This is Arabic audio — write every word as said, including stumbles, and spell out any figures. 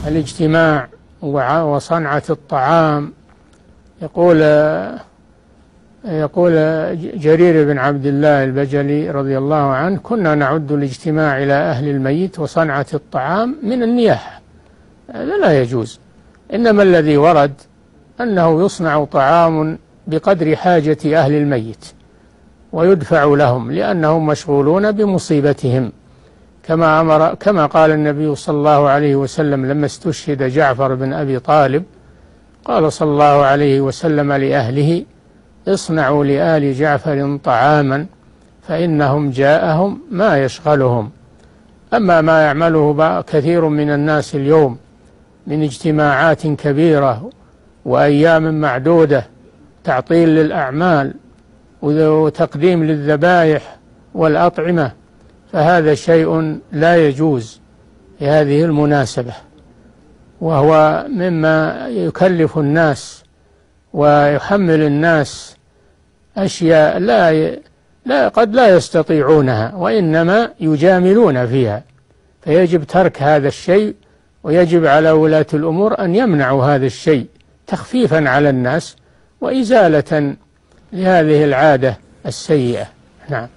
الاجتماع وصنعة الطعام. يقول يقول جرير بن عبد الله البجلي رضي الله عنه: كنا نعد الاجتماع إلى أهل الميت وصنعة الطعام من النياحة. هذا لا يجوز، إنما الذي ورد أنه يصنع طعام بقدر حاجة أهل الميت ويدفع لهم لأنهم مشغولون بمصيبتهم، كما أمر كما قال النبي صلى الله عليه وسلم لما استشهد جعفر بن أبي طالب، قال صلى الله عليه وسلم لأهله: اصنعوا لآل جعفر طعاما فإنهم جاءهم ما يشغلهم. أما ما يعمله كثير من الناس اليوم من اجتماعات كبيرة وأيام معدودة، تعطيل للأعمال وتقديم للذبائح والأطعمة، فهذا شيء لا يجوز في هذه المناسبة، وهو مما يكلف الناس ويحمل الناس أشياء لا لا قد لا يستطيعونها وإنما يجاملون فيها، فيجب ترك هذا الشيء، ويجب على ولاة الأمور أن يمنعوا هذا الشيء تخفيفا على الناس وإزالة لهذه العادة السيئة. نعم.